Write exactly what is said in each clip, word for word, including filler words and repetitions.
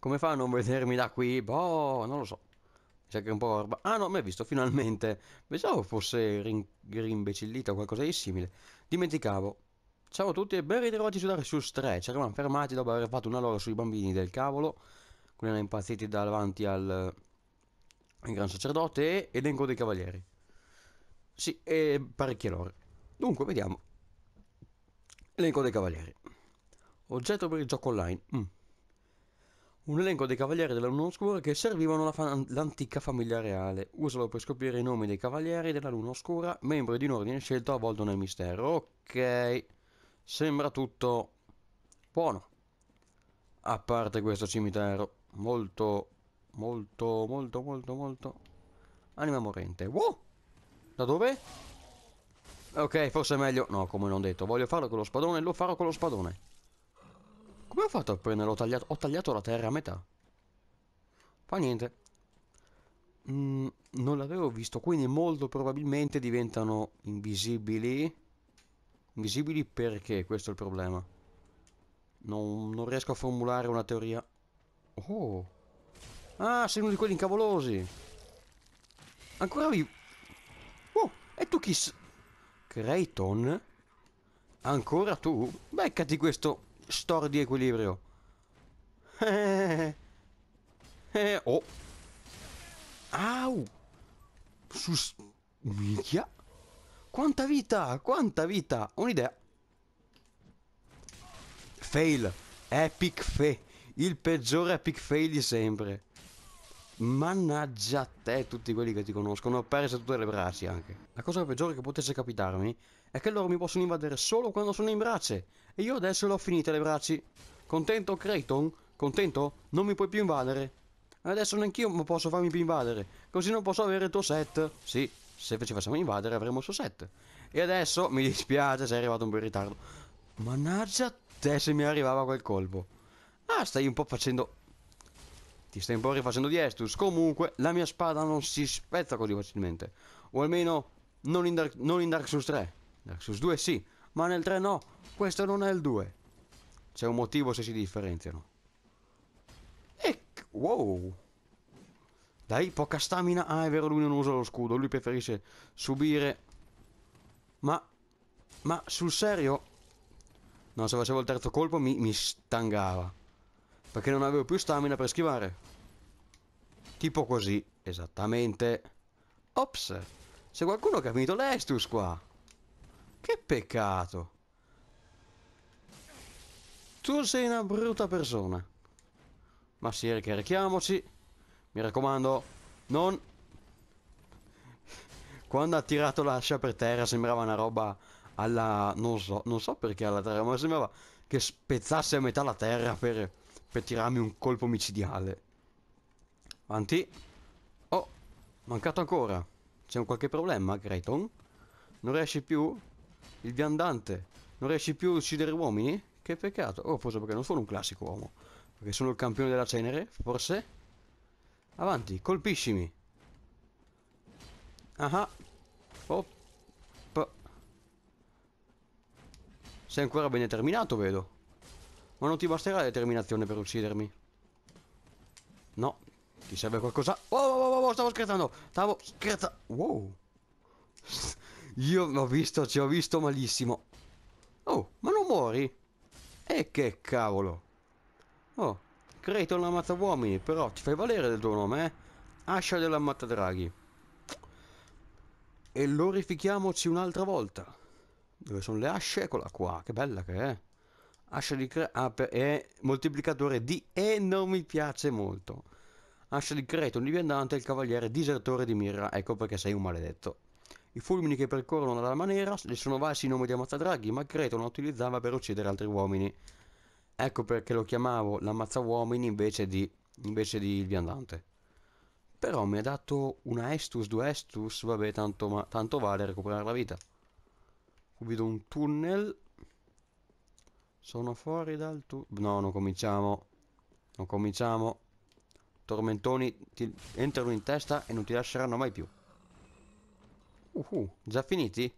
Come fa a non vedermi da qui? Boh, non lo so. Mi sa che è un po' roba. Ah no, mi hai visto finalmente. Pensavo fosse rin- rimbecillita o qualcosa di simile. Dimenticavo. Ciao a tutti e ben ritrovati su Dark Souls tre. Ci eravamo fermati dopo aver fatto una loro sui bambini del cavolo. Quelli erano impazziti davanti al, al gran sacerdote e elenco dei cavalieri. Sì, e parecchie lore. Dunque, vediamo. Elenco dei cavalieri. Oggetto per il gioco online. Mm. Un elenco dei cavalieri della Luna Oscura che servivano alla fa- l'antica famiglia reale. Usalo per scoprire i nomi dei cavalieri della Luna Oscura, membri di un ordine scelto avvolto nel mistero. Ok, sembra tutto buono. A parte questo cimitero. Molto, molto, molto, molto, molto. Anima morente. Wow! Da dove? Ok, forse è meglio. No, come non detto. Voglio farlo con lo spadone, lo farò con lo spadone. Come ho fatto a prenderlo? Ho tagliato, ho tagliato la terra a metà. Fa niente. Mm, non l'avevo visto, quindi molto probabilmente diventano invisibili. Invisibili perché? Questo è il problema. Non, non riesco a formulare una teoria. Oh! Ah, sei uno di quelli incavolosi! Ancora vivo! Oh! E tu chi s... Creighton? Ancora tu? Beccati questo store di equilibrio! Eh, eh, oh! Au! Sus... Minchia! Quanta vita! Quanta vita! Un'idea! Fail. Epic fail. Il peggiore epic fail di sempre. Mannaggia te, tutti quelli che ti conoscono. Ho perso tutte le braccia anche. La cosa peggiore che potesse capitarmi è che loro mi possono invadere solo quando sono in braccia. E io adesso le ho finite le braccia. Contento, Creighton? Contento? Non mi puoi più invadere. Adesso neanch'io posso farmi più invadere. Così non posso avere il tuo set. Sì, se ci facciamo invadere avremo il suo set. E adesso mi dispiace, sei arrivato un po' in ritardo. Mannaggia te se mi arrivava quel colpo. Ah, stai un po' facendo... Ti stai un po' rifacendo di Estus. Comunque, la mia spada non si spezza così facilmente. O almeno, non in Dark, non in Dark Souls tre. Dark Souls due sì, ma nel tre no. Questo non è il due. C'è un motivo se si differenziano. E... Wow. Dai, poca stamina. Ah, è vero, lui non usa lo scudo. Lui preferisce subire... Ma... Ma, sul serio? No, se facevo il terzo colpo mi, mi stangava. Perché non avevo più stamina per schivare. Tipo così, esattamente. Ops, c'è qualcuno che ha finito l'Estus qua. Che peccato. Tu sei una brutta persona. Ma sì, ricarichiamoci. Mi raccomando, non... Quando ha tirato l'ascia per terra sembrava una roba alla... Non so, non so perché alla terra, ma sembrava che spezzasse a metà la terra per, per tirarmi un colpo micidiale. Avanti. Oh, mancato ancora. C'è un qualche problema, Grayton? Non riesci più? Il viandante. Non riesci più a uccidere uomini? Che peccato. Oh, forse perché non sono un classico uomo. Perché sono il campione della cenere, forse? Avanti, colpiscimi. Ah. Oh. Sei ancora ben determinato, vedo. Ma non ti basterà la determinazione per uccidermi. No. Ti serve qualcosa? Oh, oh, oh, oh, stavo scherzando. Stavo scherzando. Wow. Io l'ho visto, ci ho visto malissimo. Oh, ma non muori? E che cavolo. Oh, Creighton ammazza uomini, però ti fai valere del tuo nome, eh? Ascia dell'ammazza draghi. E glorifichiamoci un'altra volta. Dove sono le asce? Eccola qua, che bella che è. Ascia di Cre... Ah, per... è moltiplicatore di... E non mi piace molto. Ascia di Creighton di Viandante e il cavaliere disertore di Mirra. Ecco perché sei un maledetto. I fulmini che percorrono dalla maniera le sono valsi i nomi di Ammazzadraghi, ma Creighton lo utilizzava per uccidere altri uomini. Ecco perché lo chiamavo l'ammazza-uomini invece di, invece di il viandante. Però mi ha dato una Estus, due Estus, vabbè, tanto, ma, tanto vale recuperare la vita. Vedo un tunnel. Sono fuori dal tunnel. No, non cominciamo. Non cominciamo. Tormentoni ti entrano in testa e non ti lasceranno mai più. Uhu, già finiti?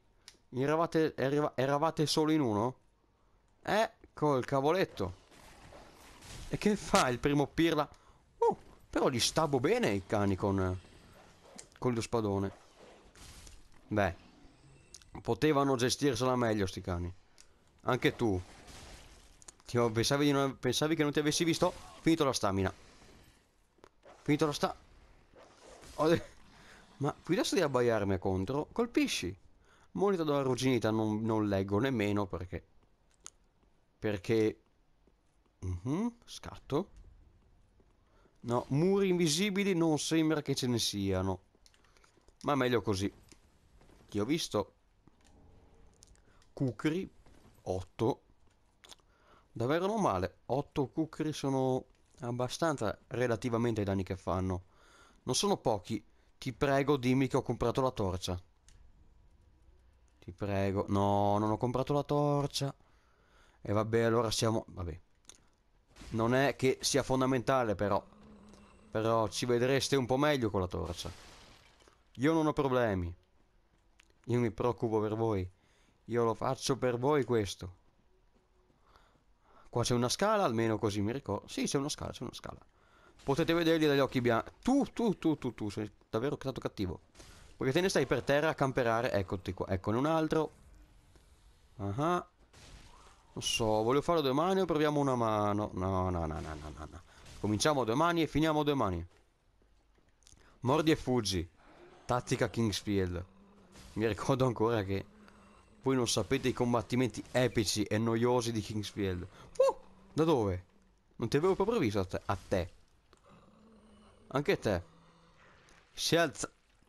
Eravate, eravate solo in uno? Eh, col cavoletto. E che fa il primo pirla? Oh, però li stabo bene i cani con, con lo spadone. Beh, potevano gestirsela meglio sti cani. Anche tu. Ti ho- pensavi, di non- pensavi che non ti avessi visto? Finito la stamina. Finito la sta... Ho de- Ma qui adesso di abbaiarmi contro, colpisci. Monito della ruginita non, non leggo nemmeno perché... Perché... Mhm, scatto. No, muri invisibili non sembra che ce ne siano. Ma meglio così. Ti ho visto. Kukri. otto. Davvero non male. otto Kukri sono abbastanza relativamente ai danni che fanno. Non sono pochi. Ti prego, dimmi che ho comprato la torcia. Ti prego. No, non ho comprato la torcia. E vabbè, allora siamo... Vabbè. Non è che sia fondamentale, però. Però ci vedreste un po' meglio con la torcia. Io non ho problemi. Io mi preoccupo per voi. Io lo faccio per voi questo. Qua c'è una scala, almeno così mi ricordo. Sì, c'è una scala, c'è una scala. Potete vederli dagli occhi bianchi. Tu, tu, tu, tu, tu, sei davvero stato cattivo. Perché te ne stai per terra a camperare. Eccoti qua. Eccone un altro. Ah. Non so, voglio farlo due mani o proviamo una mano? No, no, no, no, no, no, no. Cominciamo due mani e finiamo due mani. Mordi e fuggi. Tattica Kingsfield. Mi ricordo ancora che voi non sapete i combattimenti epici e noiosi di Kingsfield. Uh, da dove? Non ti avevo proprio visto a te. A te. Anche te. Si alza.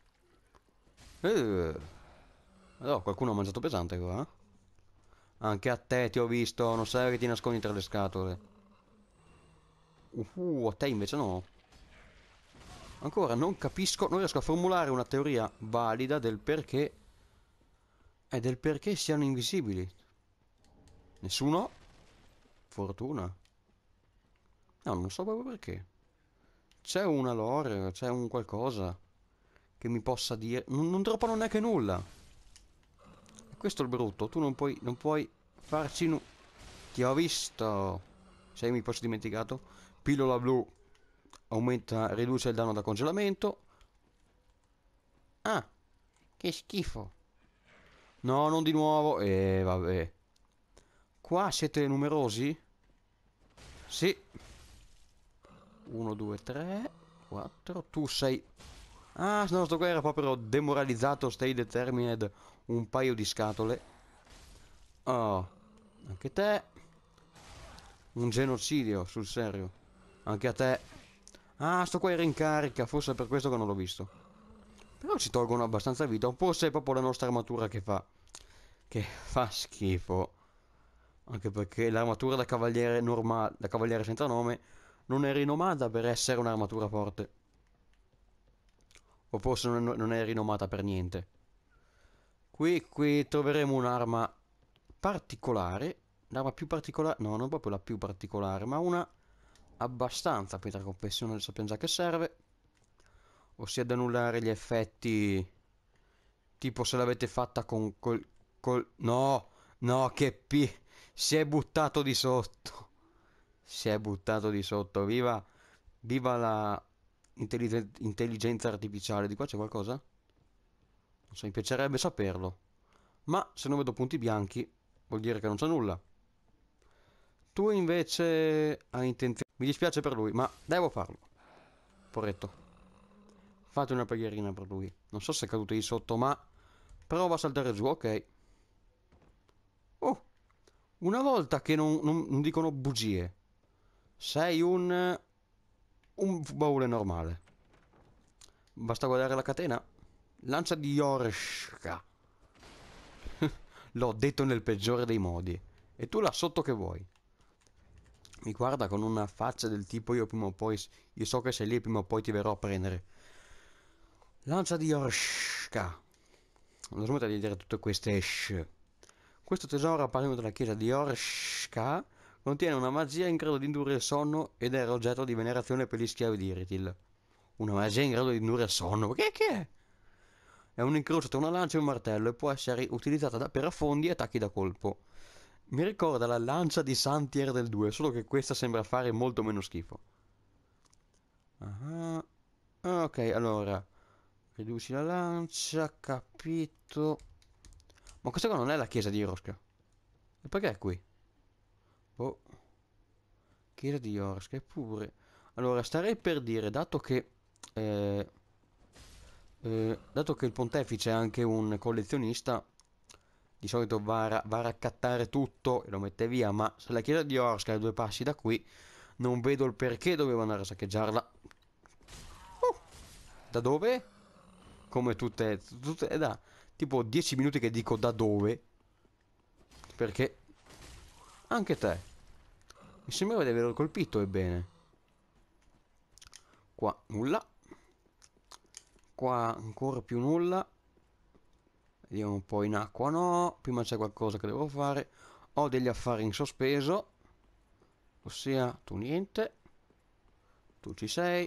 Eh. Allora, qualcuno ha mangiato pesante qua, eh? Anche a te ti ho visto, non sai che ti nascondi tra le scatole. Uh, a te invece no. Ancora non capisco, non riesco a formulare una teoria valida del perché e del perché siano invisibili. Nessuno? Fortuna. No, non so proprio perché. C'è una lore, c'è un qualcosa che mi possa dire... Non, non droppano neanche nulla. E questo è il brutto, tu non puoi, non puoi farci nu... Ti ho visto. Sei mi posso dimenticato. Pillola blu. Aumenta, riduce il danno da congelamento. Ah, che schifo. No, non di nuovo. E eh, vabbè. Qua siete numerosi? Sì. uno, due, tre, quattro. Tu sei... Ah, no, sto qua era proprio demoralizzato. Stay determined. Un paio di scatole. Oh, anche te. Un genocidio, sul serio. Anche a te. Ah, sto qua era in carica. Forse è per questo che non l'ho visto. Però ci tolgono abbastanza vita. O forse è proprio la nostra armatura che fa... Che fa schifo. Anche perché l'armatura da cavaliere normale, da cavaliere senza nome, non è rinomata per essere un'armatura forte. O forse non è, non è rinomata per niente. Qui, qui troveremo un'arma particolare. L'arma più particolare, no, non proprio la più particolare, ma una abbastanza pietra confessione, sappiamo già che serve. Ossia ad annullare gli effetti. Tipo se l'avete fatta con col, col... No, no, che pi... Si è buttato di sotto. Si è buttato di sotto. Viva, viva la intelligen- intelligenza artificiale. Di qua c'è qualcosa? Non so, mi piacerebbe saperlo. Ma se non vedo punti bianchi, vuol dire che non c'è nulla. Tu invece hai intenzione... Mi dispiace per lui, ma devo farlo. Porretto. Fate una preghierina per lui. Non so se è caduto di sotto, ma... Prova a saltare giù, ok. Oh, una volta che non, non- non dicono bugie. Sei un... Un baule normale. Basta guardare la catena. Lancia di Yorshka. L'ho detto nel peggiore dei modi. E tu là sotto che vuoi? Mi guarda con una faccia del tipo io prima o poi... Io so che sei lì e prima o poi ti verrò a prendere. Lancia di Yorshka. Non smettere di dire tutte queste sh. Questo tesoro appartiene dalla chiesa di Yorshka. Contiene una magia in grado di indurre il sonno ed era oggetto di venerazione per gli schiavi di Iritil. Una magia in grado di indurre il sonno? Che, che è? È un incrocio tra una lancia e un martello e può essere utilizzata da- per affondi e attacchi da colpo. Mi ricorda la lancia di Santier del due, solo che questa sembra fare molto meno schifo. Ah, ok, allora. Riduci la lancia, capito. Ma questa qua non è la chiesa di York. E perché è qui? Oh, chiesa di York, eppure. Allora, starei per dire, dato che... eh, eh, dato che il pontefice è anche un collezionista, di solito va a, ra- va a raccattare tutto e lo mette via, ma se la chiesa di Orsk è a due passi da qui, non vedo il perché doveva andare a saccheggiarla. Oh, da dove? Come tutte, tutte, è da tipo dieci minuti che dico da dove, perché anche te. Mi sembrava di averlo colpito, ebbene. Qua nulla, qua ancora più nulla. Vediamo un po' in acqua, no. Prima c'è qualcosa che devo fare. Ho degli affari in sospeso, ossia tu niente, tu ci sei.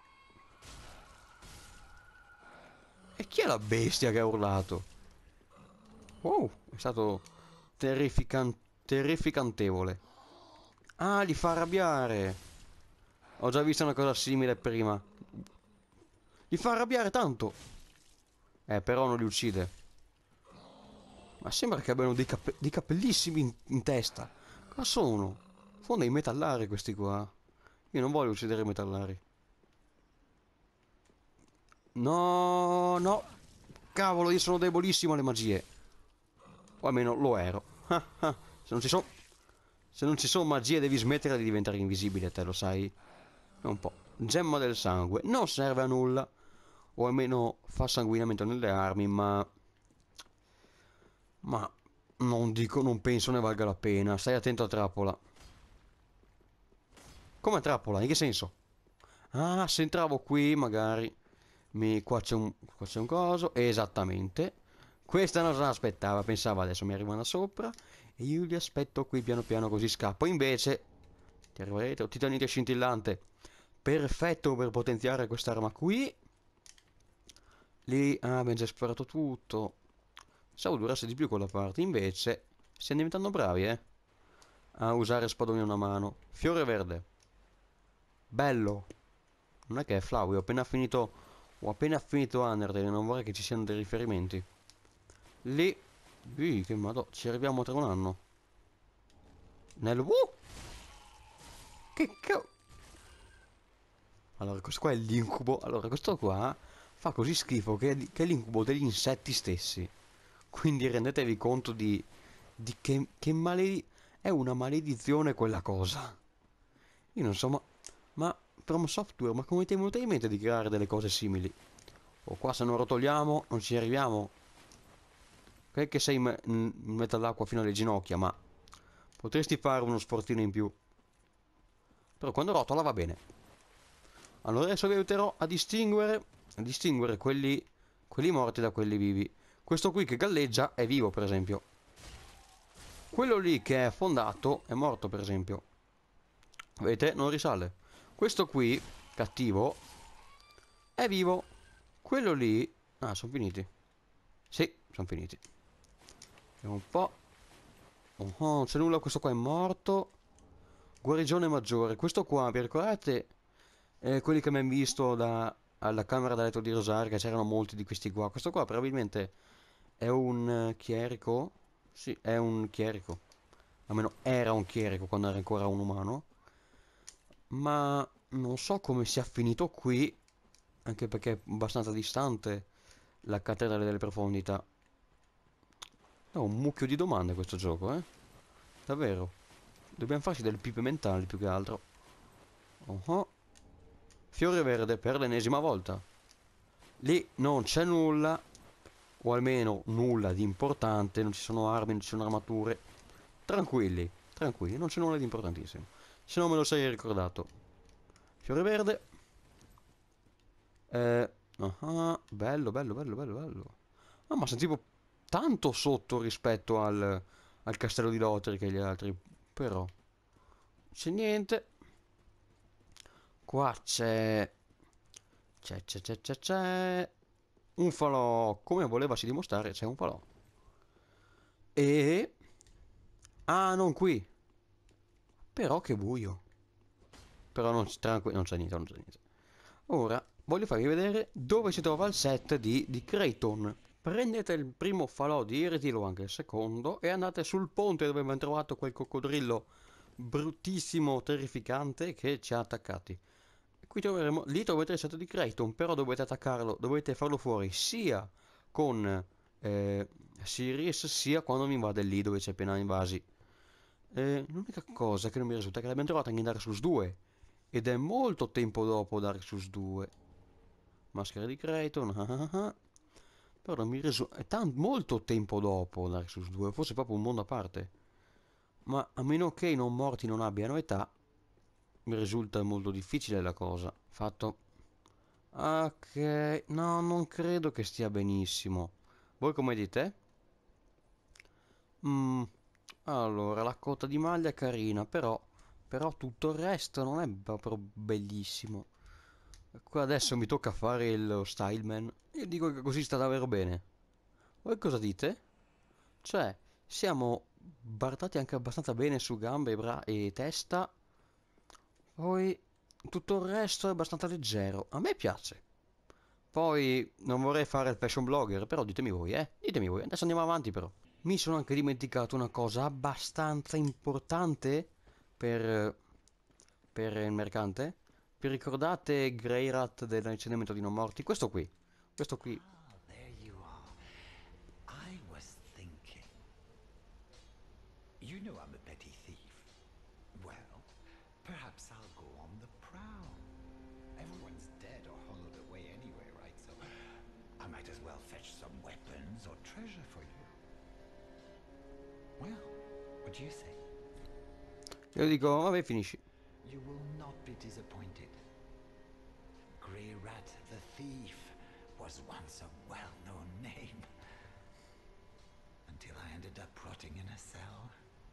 E chi è la bestia che ha urlato? Wow, è stato terrifican- terrificantevole. Ah, li fa arrabbiare. Ho già visto una cosa simile prima. Li fa arrabbiare tanto. Eh, però non li uccide. Ma sembra che abbiano dei, cape- dei cappellissimi in, in testa. Cosa sono? Sono dei metallari questi qua. Io non voglio uccidere i metallari. No, no. Cavolo, io sono debolissimo alle magie. O almeno lo ero. Ah, ah. Se non ci sono... Se non ci sono magie devi smettere di diventare invisibile, te lo sai? Un po'. Gemma del sangue. Non serve a nulla. O almeno fa sanguinamento nelle armi, ma... Ma... Non dico, non penso ne valga la pena. Stai attento a trappola. Come trappola? In che senso? Ah, se entravo qui, magari... Mi... Qua c'è un... Qua c'è un coso. Esattamente. Questa non se l'aspettava. Pensava adesso mi arrivano sopra. E io li aspetto qui piano piano così scappo. Invece... Ti arriverete, un titanite scintillante. Perfetto per potenziare quest'arma qui. Lì, ah, abbiamo già esplorato tutto. Pensavo durasse di più quella parte. Invece, stiamo diventando bravi, eh. A usare spadoni a una mano. Fiore verde. Bello. Non è che è Flowey, ho appena finito... Ho appena finito Undertale, non vorrei che ci siano dei riferimenti. Lì... Ui, che madò, ci arriviamo tra un anno. Nel... Uh! Che cavolo... Allora, questo qua è l'incubo. Allora, questo qua fa così schifo che è, di- che è l'incubo degli insetti stessi. Quindi rendetevi conto di, di che, che maledi... È una maledizione quella cosa. Io non so, ma... Ma From Software, ma come ti è venuto in mente di creare delle cose simili? O qua se non rotoliamo non ci arriviamo. Ok che sei in, in mezzo all'acqua fino alle ginocchia, ma... Potresti fare uno sfortino in più. Però quando rotola va bene. Allora adesso vi aiuterò a distinguere, a distinguere quelli, quelli morti da quelli vivi. Questo qui che galleggia è vivo, per esempio. Quello lì che è affondato è morto, per esempio. Vedete? Non risale. Questo qui, cattivo, è vivo. Quello lì... Ah, sono finiti. Sì, sono finiti. Vediamo un po'. Oh, oh, non c'è nulla, questo qua è morto. Guarigione maggiore. Questo qua, vi ricordate? Eh, quelli che abbiamo visto da, alla camera da letto di Rosaria, che c'erano molti di questi qua. Questo qua probabilmente è un eh, chierico. Sì, è un chierico. Almeno era un chierico quando era ancora un umano. Ma non so come sia finito qui, anche perché è abbastanza distante la cattedrale delle profondità. È un mucchio di domande questo gioco, eh? Davvero. Dobbiamo farci delle pipe mentali più che altro. Oh oh. Fiore verde per l'ennesima volta. Lì non c'è nulla, o almeno nulla di importante, non ci sono armi, non ci sono armature. Tranquilli, tranquilli, non c'è nulla di importantissimo. Se no me lo sei ricordato. Fiore verde. Eh, ah, bello, bello, bello, bello, bello. Ah, ma sentivo tanto sotto rispetto al, al castello di Lotri che gli altri. Però, c'è niente. Qua c'è... C'è, c'è, c'è, c'è, c'è... Un falò, come volevasi dimostrare, c'è un falò. E Ah, non qui. Però che buio. Però non, tranqu- non c'è niente, non c'è niente. Ora voglio farvi vedere dove si trova il set di, di Creighton. Prendete il primo falò di Irithil o anche il secondo e andate sul ponte dove abbiamo trovato quel coccodrillo bruttissimo, terrificante che ci ha attaccati. Qui troveremo, lì trovate il set di Creighton, però dovete attaccarlo, dovete farlo fuori sia con eh, Sirius sia quando mi invade lì dove c'è appena invasi. Eh, l'unica cosa che non mi risulta è che l'abbiamo trovata anche in Dark Souls due ed è molto tempo dopo Dark Souls due. Maschera di Creighton, ah ah ah. Però non mi risulta, è tan- molto tempo dopo Dark Souls due, forse proprio un mondo a parte. Ma a meno che i non morti non abbiano età, mi risulta molto difficile la cosa. Fatto. Ok, no, non credo che stia benissimo. Voi come dite? Mm, allora, la cotta di maglia è carina, però, però tutto il resto non è proprio bellissimo. Qua adesso mi tocca fare il styleman. Io dico che così sta davvero bene. Voi cosa dite? Cioè, siamo bardati anche abbastanza bene su gambe e, bra- e testa. Poi tutto il resto è abbastanza leggero. A me piace. Poi non vorrei fare il fashion blogger, però ditemi voi, eh. Ditemi voi. Adesso andiamo avanti però. Mi sono anche dimenticato una cosa abbastanza importante per, per il mercante. Vi ricordate Greyrat dell'insegnamento di non morti? Questo qui. Questo qui. Ah, there you are. I was thinking. You know I'm a petty thief. Well, perhaps I'll go on the prowl. Everyone's dead or hollowed away anyway, right? So I might as well fetch some weapons or treasure for you. Well, what do you say? Io dico, vabbè, finisci. You will not be disappointed. Grey Rat the Thief was once a well-known name. Until I ended up rotting in a cell.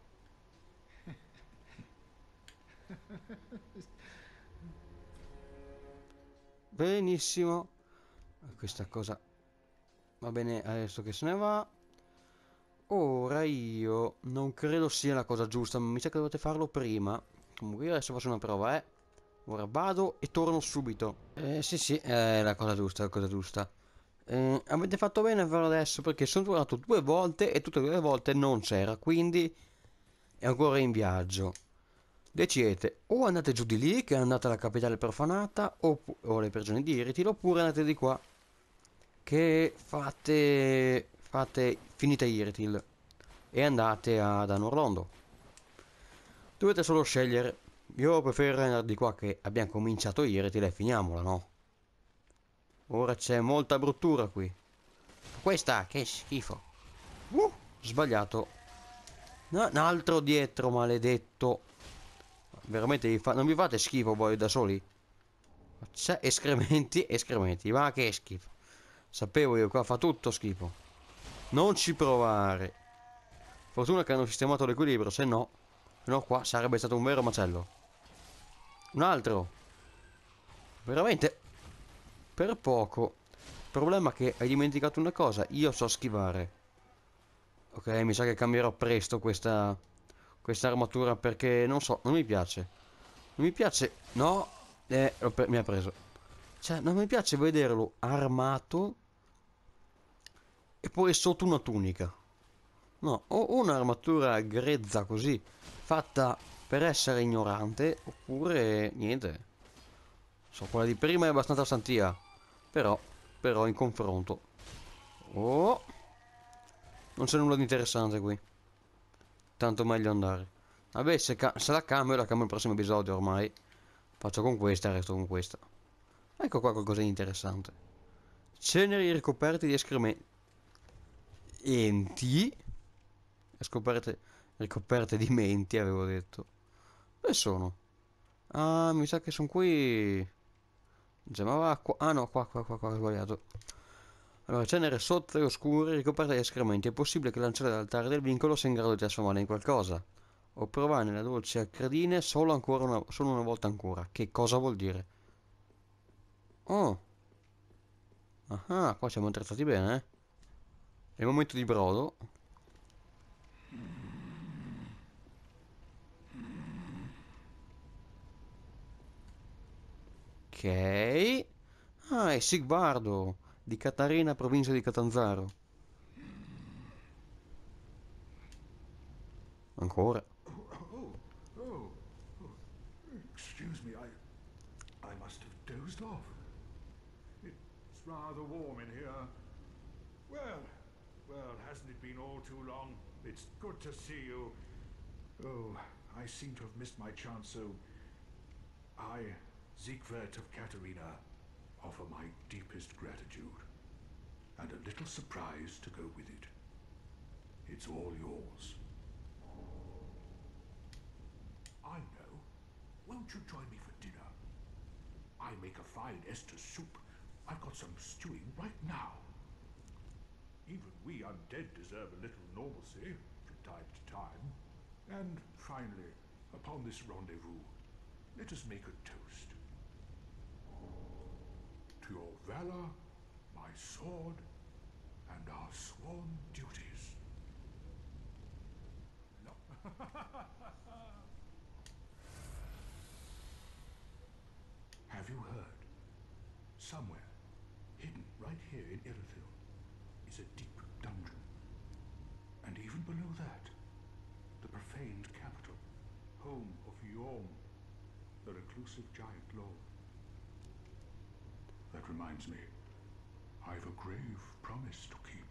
Benissimo. Questa cosa va bene adesso che se ne va. Ora io non credo sia la cosa giusta, ma mi sa che dovete farlo prima. Comunque io adesso faccio una prova, eh. Ora vado e torno subito. Eh sì sì, è la cosa giusta, è la cosa giusta. Eh, avete fatto bene a farlo adesso perché sono tornato due volte e tutte e due le volte non c'era, quindi è ancora in viaggio. Decidete, o andate giù di lì, che è andata alla capitale profanata, oppu- o alle prigioni di Irithil, oppure andate di qua, che fate, fate, finite Irithil e andate ad Anorlondo. Dovete solo scegliere. Io preferirei andare di qua che abbiamo cominciato Irithil e finiamola, no? Ora c'è molta bruttura qui. Questa, che schifo. Uh, sbagliato. No, un altro dietro, maledetto. Veramente vi fa- non vi fate schifo voi da soli? C'è escrementi, escrementi, ma che schifo. Sapevo io, qua fa tutto schifo. Non ci provare. Fortuna che hanno sistemato l'equilibrio, se no, se no qua sarebbe stato un vero macello. Un altro. Veramente, per poco. Il problema è che hai dimenticato una cosa, io so schivare. Ok, mi sa che cambierò presto questa, questa armatura perché non so, non mi piace. Non mi piace, no, eh, l'ho pre- mi ha preso. Cioè, non mi piace vederlo armato e poi sotto una tunica. No, o un'armatura grezza così, fatta per essere ignorante, oppure niente. So, quella di prima è abbastanza santia, però, però in confronto. Oh, non c'è nulla di interessante qui. Tanto meglio andare. Vabbè, se, ca- se la cambio, la cambio il prossimo episodio ormai. Faccio con questa e resto con questa. Ecco qua qualcosa di interessante. Ceneri ricoperti di escrementi. Enti? Scoperte ricoperte di menti, avevo detto. Dove sono? Ah, mi sa che sono qui. Cioè, ma va qua. Ah no, qua, qua, qua, qua, ho sbagliato. Allora, cenere sotto e oscure ricoperte di escrementi. È possibile che lanciare dall'altare del vincolo sia in grado di trasformarla in qualcosa. O provare nelle dolci accredine solo ancora una, solo una volta ancora. Che cosa vuol dire? Oh. Ah, qua siamo attrezzati bene, eh. È il momento di brodo. Ok. Ah, è Sigvardo, di Catarina, provincia di Catanzaro. Ancora. Oh, oh, oh, excuse me, I, I must have dozed off. It's rather warm in here. Well, well, hasn't it been all too long? It's good to see you. Oh, I seem to have missed my chance, so I, Siegwart of Katarina, offer my deepest gratitude and a little surprise to go with it. It's all yours. I know. Won't you join me for dinner? I make a fine Esther soup. I've got some stewing right now. Even we undead deserve a little normalcy from time to time. And finally, upon this rendezvous, let us make a toast. To your valor, my sword, and our sworn duties. No. Have you heard? Somewhere, hidden right here in Irithyll, is a deep dungeon. And even below that, the profaned capital, home of Yhorm, the reclusive giant lord. That reminds me, I've a grave promise to keep.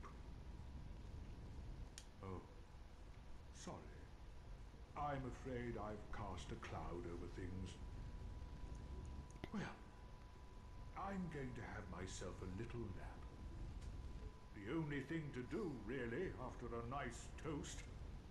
Oh, sorry. I'm afraid I've cast a cloud over things. Well, I'm going to have myself a little nap. The only thing to do, really, after a nice toast.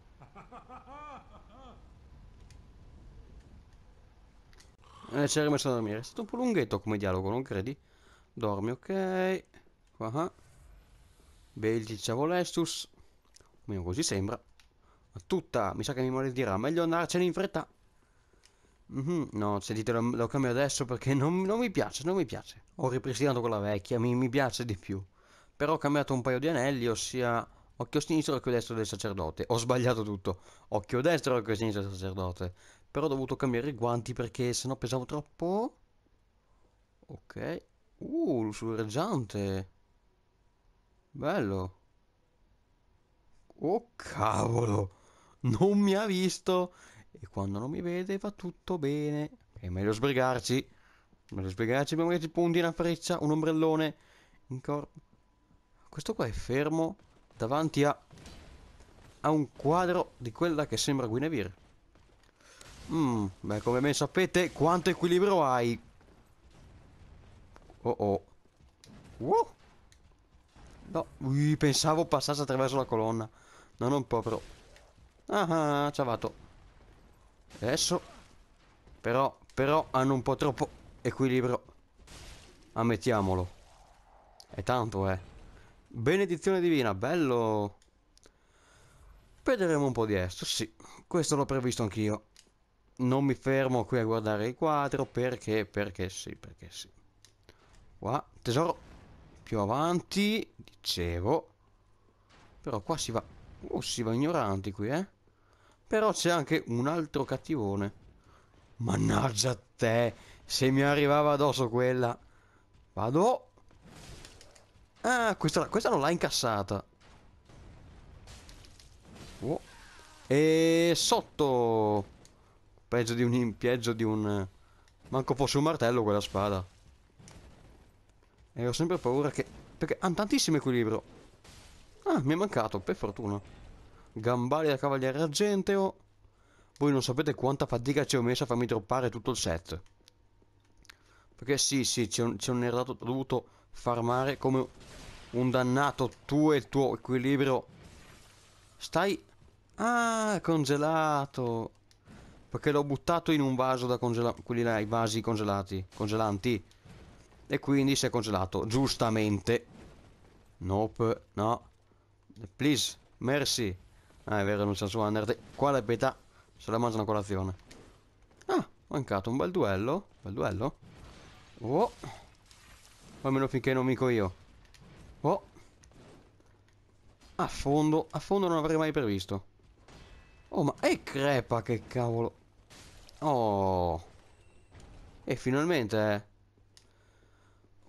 Eh, ci hai rimesso a dormire. È stato un po' lunghetto come dialogo, non credi? Dormi, ok. Qua. Belgi Ciavolestus. Almeno così sembra. Ma tutta, mi sa che mi maledirà. Meglio andarcene in fretta. Mhm, no, sentite, lo, lo cambio adesso perché non, non mi piace, non mi piace. Ho ripristinato quella vecchia, mi, mi piace di più. Però ho cambiato un paio di anelli, ossia occhio sinistro e occhio destro del sacerdote. Ho sbagliato tutto. Occhio destro e occhio sinistro del sacerdote. Però ho dovuto cambiare i guanti perché sennò pesavo troppo. Ok. Uh, lussureggiante. Bello. Oh, cavolo. Non mi ha visto. E quando non mi vede va tutto bene. È meglio sbrigarci. Meglio sbrigarci prima che ci punti una freccia, un ombrellone in corpo. Questo qua è fermo davanti a, a un quadro di quella che sembra Guinevere. Mmm, beh, come ben sapete, quanto equilibrio hai? Oh oh. Uh. No, ui, pensavo passasse attraverso la colonna. No, non proprio. Ah, ah, ciavato. Adesso, però, però hanno un po' troppo equilibrio. Ammettiamolo. È tanto, eh. Benedizione divina, bello. Vedremo un po' di esto, sì. Questo l'ho previsto anch'io. Non mi fermo qui a guardare il quadro perché, perché sì, perché sì. Qua, tesoro, più avanti, dicevo. Però qua si va, oh, si va ignoranti qui, eh. Però c'è anche un altro cattivone. Mannaggia te, se mi arrivava addosso quella. Vado. Ah, questa, questa non l'ha incassata. Oh. E sotto. Peggio di un, peggio di un... Manco fosse un martello quella spada. E ho sempre paura che... Perché hanno tantissimo equilibrio. Ah, mi è mancato, per fortuna. Gambali da cavaliere argenteo. Voi non sapete quanta fatica ci ho messo a farmi droppare tutto il set. Perché sì, sì, c'è un, c'è un errato, ho dovuto farmare come un dannato tu e il tuo equilibrio. Stai... Ah, congelato. Perché l'ho buttato in un vaso da congelare. Quelli là, i vasi congelati. Congelanti. E quindi si è congelato. Giustamente. Nope. No. Please. Merci. Ah, è vero, non c'è su Undertale. Qua la pietà se la mangiano a colazione. Ah, mancato un bel duello. Bel duello. Oh. Almeno finché non mico io. Oh. A fondo. A fondo non avrei mai previsto. Oh, ma è crepa, che cavolo. Oh. E finalmente, eh.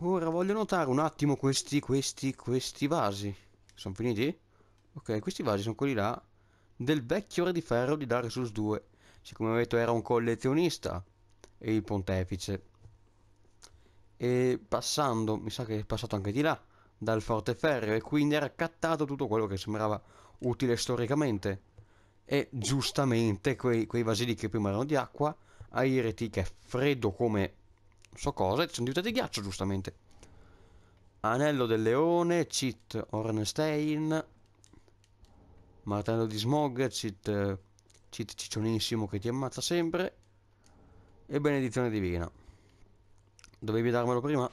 Ora voglio notare un attimo questi, questi, questi vasi. Sono finiti? Ok, questi vasi sono quelli là del vecchio re di ferro di Dark Souls due. Siccome ho detto era un collezionista e il pontefice. E passando, mi sa che è passato anche di là, dal forte ferreo e quindi era cattato tutto quello che sembrava utile storicamente. E giustamente quei, quei vasini che prima erano di acqua, a Ireti che è freddo come non so cosa, sono diventati ghiaccio giustamente. Anello del leone, cheat Ornstein, martello di Smog, cheat, cheat ciccionissimo che ti ammazza sempre, e benedizione divina. Dovevi darmelo prima?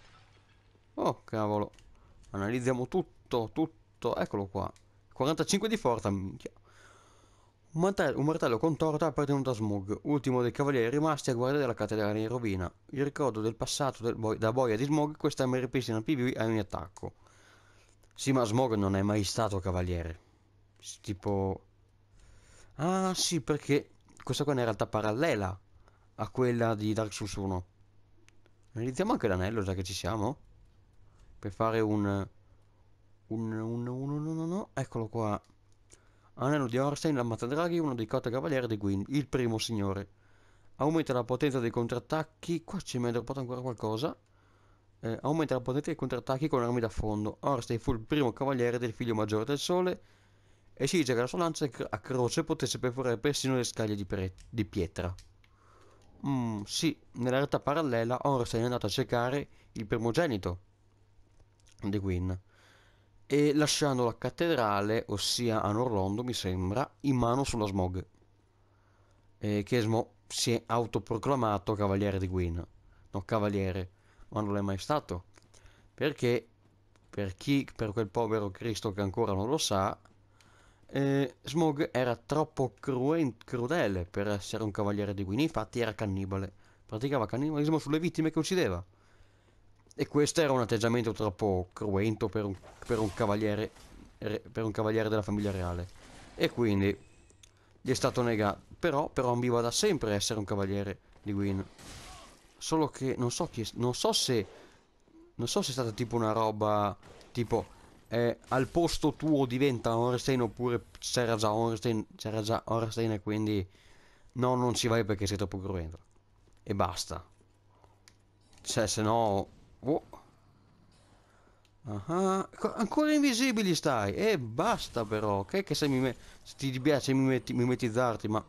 Oh, cavolo. Analizziamo tutto, tutto. Eccolo qua. quarantacinque di forza, minchia. Un martello, un martello contorto appartenuto a Smog, ultimo dei cavalieri rimasti a guardia della cattedrale in rovina. Il ricordo del passato del boi- da boia di Smog, quest'arma ripristina il P V a ogni attacco. Sì, ma Smog non è mai stato cavaliere. S- Tipo... Ah, sì, perché questa qua è in realtà parallela a quella di Dark Souls uno. Analizziamo anche l'anello, già che ci siamo. Per fare un... Un... un... un... un... un... un- Eccolo qua. Anello di Orstein, l'ammazza draghi, uno dei quattro cavalieri di Gwyn, il primo signore. Aumenta la potenza dei contrattacchi. Qua ci mi è droppato ancora qualcosa. Eh, aumenta la potenza dei contrattacchi con armi da fondo. Orstein fu il primo cavaliere del figlio maggiore del sole. E si dice che la sua lancia a croce potesse perforare persino le scaglie di, pre- di pietra. Mm, sì, nella realtà parallela Orstein è andato a cercare il primogenito di Gwyn. E lasciando la cattedrale, ossia a Norlondo, mi sembra, in mano sulla Smog. E che Smo si è autoproclamato cavaliere di Gwyn. No, cavaliere, ma non l'è mai stato. Perché, per chi, per quel povero Cristo che ancora non lo sa, eh, Smog era troppo cruen- crudele per essere un cavaliere di Gwyn. Infatti era cannibale. Praticava cannibalismo sulle vittime che uccideva. E questo era un atteggiamento troppo cruento per un, per un cavaliere, re- per un cavaliere della famiglia reale. E quindi gli è stato negato. Però, però ambiva da sempre essere un cavaliere di Gwyn. Solo che non so chi è- non so se non so se è stata tipo una roba tipo eh, al posto tuo diventa Ornstein oppure c'era già Ornstein, c'era già Ornstein e quindi no, non ci vai perché sei troppo cruento. E basta. Cioè, se no... Oh. Ah, co- ancora invisibili stai. E basta però. Che, che se mi me- se ti piace mimeti- mimetizzarti, ma...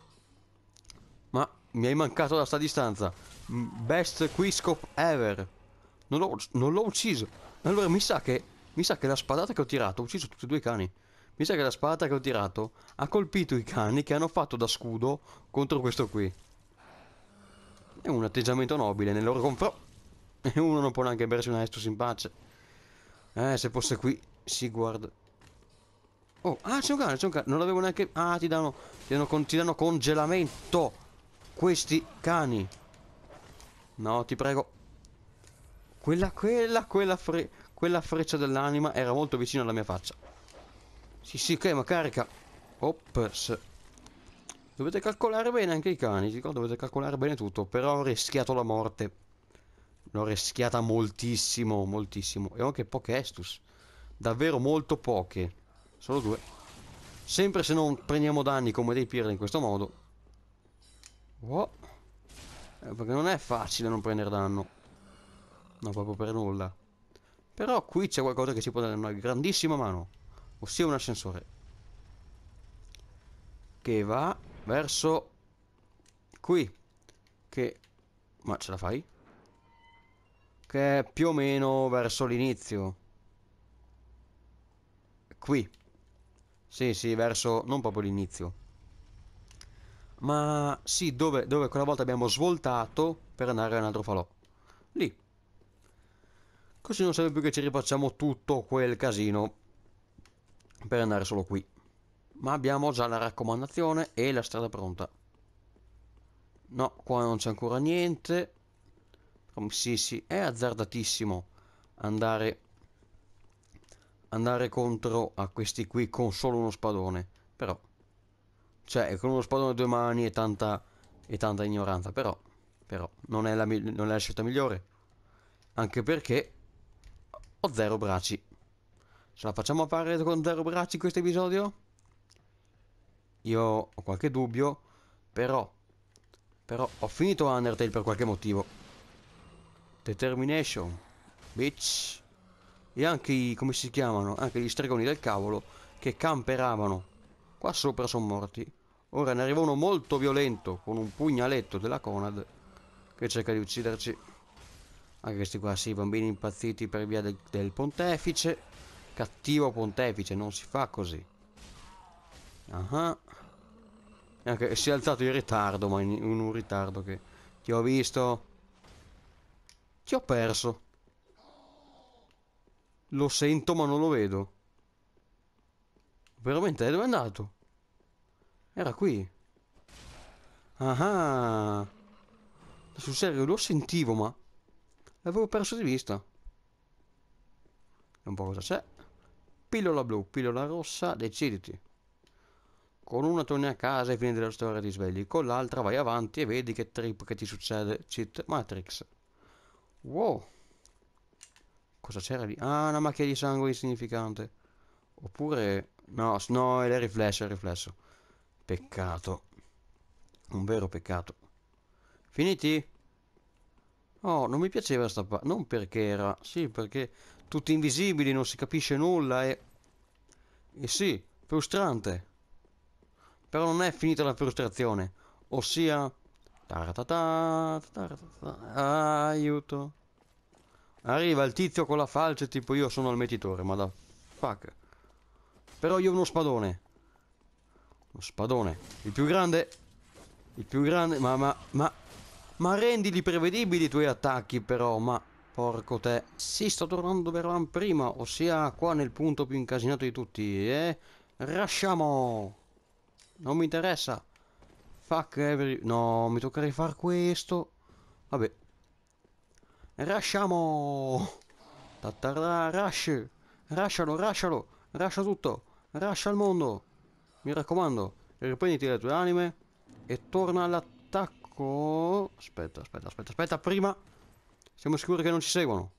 Ma mi hai mancato da sta distanza. M- Best quickscope ever. Non l'ho, non l'ho ucciso. Allora mi sa che... Mi sa che la spadata che ho tirato... Ho ucciso tutti e due i cani. Mi sa che la spadata che ho tirato ha colpito i cani che hanno fatto da scudo contro questo qui. È un atteggiamento nobile nei loro confronti. E uno non può neanche bersi una Estus in pace. Eh, se fosse qui, si guarda. Oh, ah, c'è un cane, c'è un cane. Non l'avevo neanche... Ah, ti danno... Ti danno, con... ti danno congelamento. Questi cani. No, ti prego. Quella, quella, quella, fre... quella freccia dell'anima era molto vicino alla mia faccia. Sì, sì, ok, ma carica. Ops. Dovete calcolare bene anche i cani, dico, dovete calcolare bene tutto. Però ho rischiato la morte. L'ho rischiata moltissimo, moltissimo. E ho anche poche Estus. Davvero molto poche. Solo due. Sempre se non prendiamo danni come dei pirla in questo modo. Oh. Eh, perché non è facile non prendere danno. No, proprio per nulla. Però qui c'è qualcosa che ci può dare una grandissima mano. Ossia un ascensore. Che va verso qui. Che... Ma ce la fai? Che è più o meno verso l'inizio. Qui. Sì, sì, verso... non proprio l'inizio. Ma sì, dove, dove quella volta abbiamo svoltato per andare a un altro falò. Lì. Così non serve più che ci rifacciamo tutto quel casino per andare solo qui. Ma abbiamo già la raccomandazione e la strada pronta. No, qua non c'è ancora niente. Sì, sì, è azzardatissimo andare, andare contro a questi qui con solo uno spadone. Però, cioè, con uno spadone a due mani e tanta, e tanta ignoranza. Però, però, non è la, non è la scelta migliore. Anche perché ho zero bracci. Ce la facciamo fare con zero bracci in questo episodio? Io ho qualche dubbio, però, però ho finito Undertale per qualche motivo. Determination, bitch. E anche i, come si chiamano? Anche gli stregoni del cavolo che camperavano qua sopra sono morti. Ora ne arriva uno molto violento con un pugnaletto della Conad che cerca di ucciderci. Anche questi qua, sì, bambini impazziti per via del, del pontefice. Cattivo pontefice, non si fa così. Ah. E anche si è alzato in ritardo, ma in, in un ritardo che ti ho visto. Ti ho perso. Lo sento ma non lo vedo. Veramente, dove è andato? Era qui. Ah. Sul serio, lo sentivo, ma l'avevo perso di vista. Un po' cosa c'è. Pillola blu, pillola rossa, deciditi. Con una torni a casa e fine della storia ti svegli, con l'altra vai avanti e vedi che trip che ti succede. Cheat Matrix. Wow. Cosa c'era lì? Ah, una macchia di sangue insignificante. Oppure... No, no, è il riflesso, è il riflesso. Peccato. Un vero peccato. Finiti? Oh, non mi piaceva sta parte. Non perché era... Sì, perché tutti invisibili, non si capisce nulla e... E sì, frustrante. Però non è finita la frustrazione. Ossia... taratata, taratata, aiuto. Arriva il tizio con la falce tipo io sono il metitore, ma da... Fuck. Però io ho uno spadone. Uno spadone. Il più grande... Il più grande... Ma, ma, ma... Ma rendili prevedibili i tuoi attacchi però, ma... Porco te. Sì, sto tornando dove eravamo prima, ossia qua nel punto più incasinato di tutti, eh? Rasciamo! Non mi interessa. Fuck every... No, mi tocca rifare questo. Vabbè. Rasciamo! Tatarà, rush! Rascialo, rascialo! Rascia tutto! Rascia il mondo! Mi raccomando, riprenditi le tue anime e torna all'attacco. Aspetta, aspetta, aspetta, aspetta, prima siamo sicuri che non ci seguono.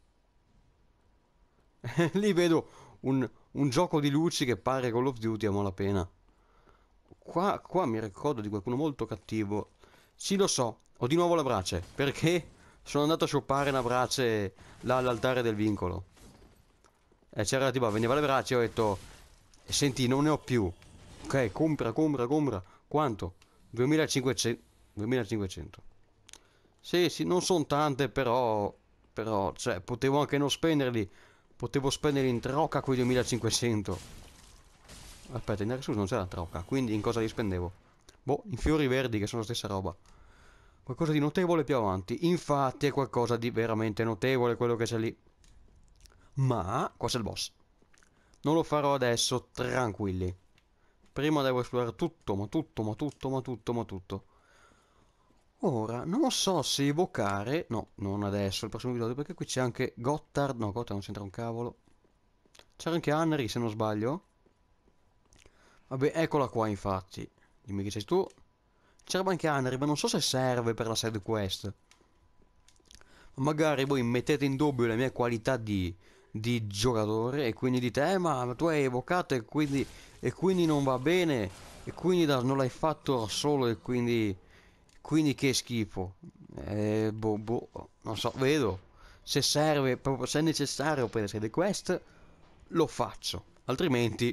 Lì vedo un, un gioco di luci che pare Call of Duty a malapena. Qua, qua mi ricordo di qualcuno molto cattivo. Sì, lo so, ho di nuovo la brace, perché sono andato a shoppare una brace là all'altare del vincolo. E c'era tipo, veniva le braccia e ho detto, senti, non ne ho più. Ok, compra, compra, compra. Quanto? duemilacinquecento. duemilacinquecento. Sì, sì, non sono tante, però... Però, cioè, potevo anche non spenderli. Potevo spenderli in trocca quei duemilacinquecento. Aspetta, in Dark Souls non c'è la trocca, quindi in cosa li spendevo? Boh, in fiori verdi, che sono la stessa roba. Qualcosa di notevole più avanti. Infatti è qualcosa di veramente notevole quello che c'è lì. Ma, qua c'è il boss. Non lo farò adesso, tranquilli. Prima devo esplorare tutto, ma tutto, ma tutto, ma tutto, ma tutto. Ora, non so se evocare... No, non adesso, il prossimo episodio, perché qui c'è anche Gotthard. No, Gotthard non c'entra un cavolo. C'era anche Anri, se non sbaglio. Vabbè, eccola qua, infatti. Dimmi che sei tu. C'era anche Anri, ma non so se serve per la side quest. Magari voi mettete in dubbio le mie qualità di, di giocatore e quindi dite, eh, ma tu hai evocato e quindi, e quindi non va bene, e quindi da, non l'hai fatto solo e quindi, quindi che schifo. Eh, boh, boh, non so, vedo. Se serve, proprio se è necessario per le side quest, lo faccio. Altrimenti,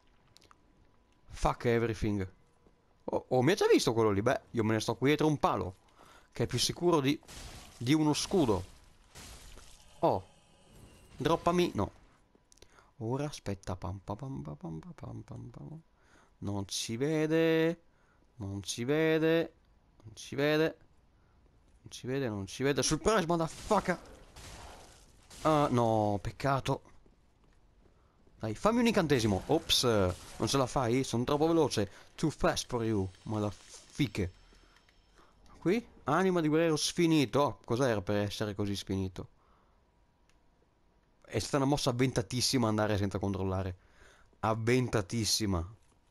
fuck everything. Oh, oh, mi ha già visto quello lì? Beh, io me ne sto qui dietro un palo, che è più sicuro di, di uno scudo. Oh, droppami. No. Ora aspetta. Pam, pam, pam, pam, pam, pam, pam, pam. Non si vede. Non si vede. Non si vede. Non si vede, non si vede. Surprise, motherfucker. Ah, no, peccato. Dai, fammi un incantesimo. Ops, non ce la fai? Sono troppo veloce. Too fast for you, motherfucker. Qui? Anima di guerriero sfinito. Oh, cos'era per essere così sfinito? È stata una mossa avventatissima andare senza controllare. Avventatissima.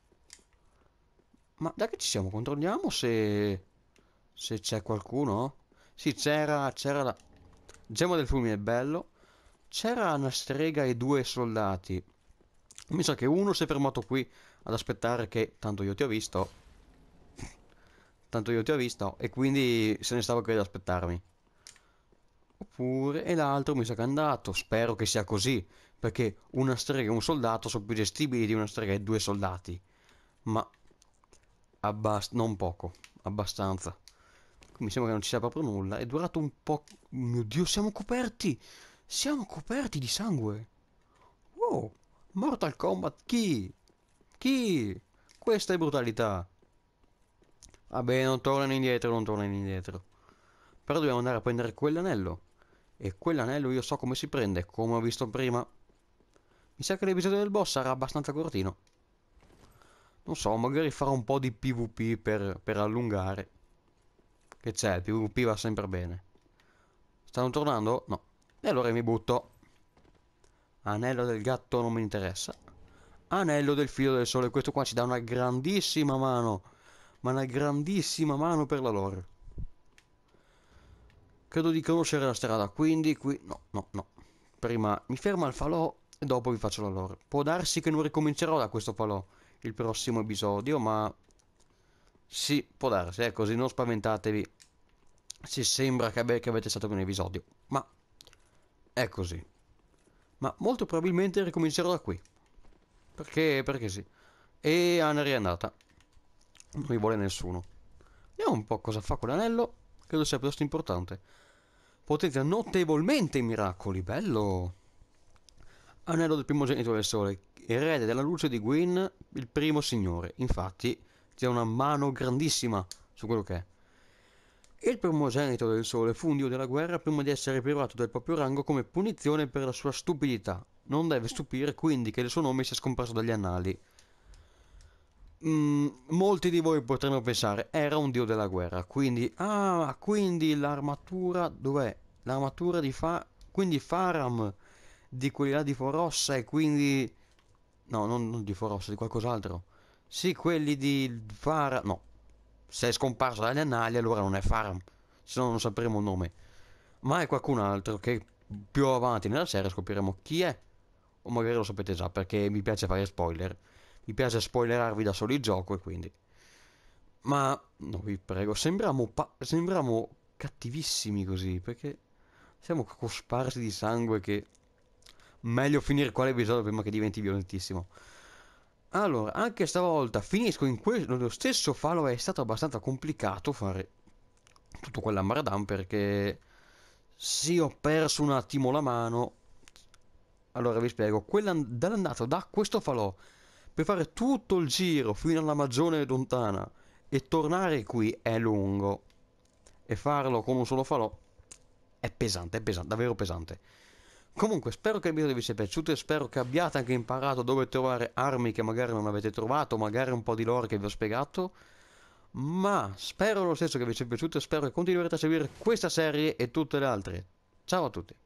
Ma da che ci siamo? Controlliamo se... Se c'è qualcuno? Sì, c'era... C'era la... Gemma del fulmine è bello. C'era una strega e due soldati. Mi sa che uno si è fermato qui ad aspettare che tanto io ti ho visto. Tanto io ti ho visto e quindi se ne stava qui ad aspettarmi. Oppure, e l'altro mi sa che è andato. Spero che sia così, perché una strega e un soldato sono più gestibili di una strega e due soldati. Ma abbast- non poco, abbastanza. Mi sembra che non ci sia proprio nulla. È durato un po'. Mio Dio, siamo coperti! Siamo coperti di sangue! Wow! Mortal Kombat, chi? Chi? Questa è brutalità. Vabbè, non tornano indietro, non tornano indietro. Però dobbiamo andare a prendere quell'anello. E quell'anello io so come si prende, come ho visto prima. Mi sa che l'episodio del boss sarà abbastanza cortino. Non so, magari farò un po' di PvP per, per allungare. Che c'è, il PvP va sempre bene. Stanno tornando? No. E allora mi butto. Anello del gatto non mi interessa. Anello del filo del sole. Questo qua ci dà una grandissima mano. Ma una grandissima mano per la lore. Credo di conoscere la strada, quindi qui... No, no, no. Prima mi fermo al falò e dopo vi faccio la lore. Può darsi che non ricomincerò da questo falò il prossimo episodio, ma... Sì, può darsi, è così, non spaventatevi. Si sembra che, abbe- che avete stato un episodio, ma è così. Ma molto probabilmente ricomincerò da qui. Perché, perché sì. E Anna è riandata. Non mi vuole nessuno. Vediamo un po' cosa fa quell'anello. Credo sia piuttosto importante. Potenzia notevolmente i miracoli. Bello. Anello del primogenito del sole. Erede della luce di Gwyn, il primo signore. Infatti, c'è una mano grandissima su quello che è. Il primogenito del sole fu un dio della guerra prima di essere privato del proprio rango come punizione per la sua stupidità. Non deve stupire quindi che il suo nome sia scomparso dagli annali. Mm, molti di voi potranno pensare, era un dio della guerra, quindi... Ah, quindi l'armatura... Dov'è? L'armatura di Fa... Quindi Faram, di quelli là di Forossa e quindi... No, non, non di Forossa, di qualcos'altro. Sì, quelli di Faram... No, se è scomparso dagli annali allora non è Faram, se no non sapremo il nome. Ma è qualcun altro che più avanti nella serie scopriremo chi è. O magari lo sapete già perché mi piace fare spoiler. Mi piace spoilerarvi da solo il gioco e quindi... Ma, no, vi prego, sembriamo, pa- sembriamo cattivissimi così, perché siamo cosparsi di sangue che... Meglio finire qua l'episodio prima che diventi violentissimo. Allora, anche stavolta finisco in quello nello stesso falò, è stato abbastanza complicato fare tutto quell'ambardam perché... Sì, ho perso un attimo la mano. Allora vi spiego, quella dall'andata da questo falò per fare tutto il giro fino alla Magione lontana e tornare qui è lungo. E farlo con un solo falò è pesante, è pesante, davvero pesante. Comunque, spero che il video vi sia piaciuto e spero che abbiate anche imparato dove trovare armi che magari non avete trovato, magari un po' di lore che vi ho spiegato. Ma spero lo stesso che vi sia piaciuto e spero che continuerete a seguire questa serie e tutte le altre. Ciao a tutti!